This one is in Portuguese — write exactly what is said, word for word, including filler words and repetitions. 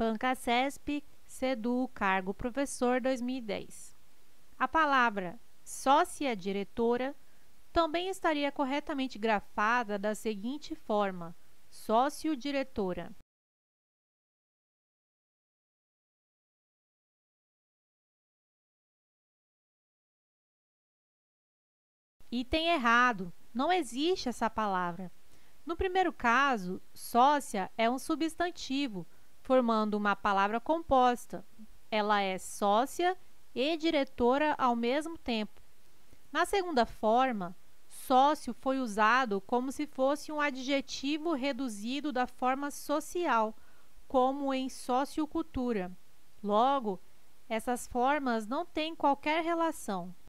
PANCASESP, SEDU, cargo professor dois mil e dez. A palavra sócia-diretora também estaria corretamente grafada da seguinte forma: sócio-diretora. Item errado, não existe essa palavra. No primeiro caso, sócia é um substantivo, formando uma palavra composta. Ela é sócia e diretora ao mesmo tempo. Na segunda forma, sócio foi usado como se fosse um adjetivo reduzido da forma social, como em sociocultura. Logo, essas formas não têm qualquer relação.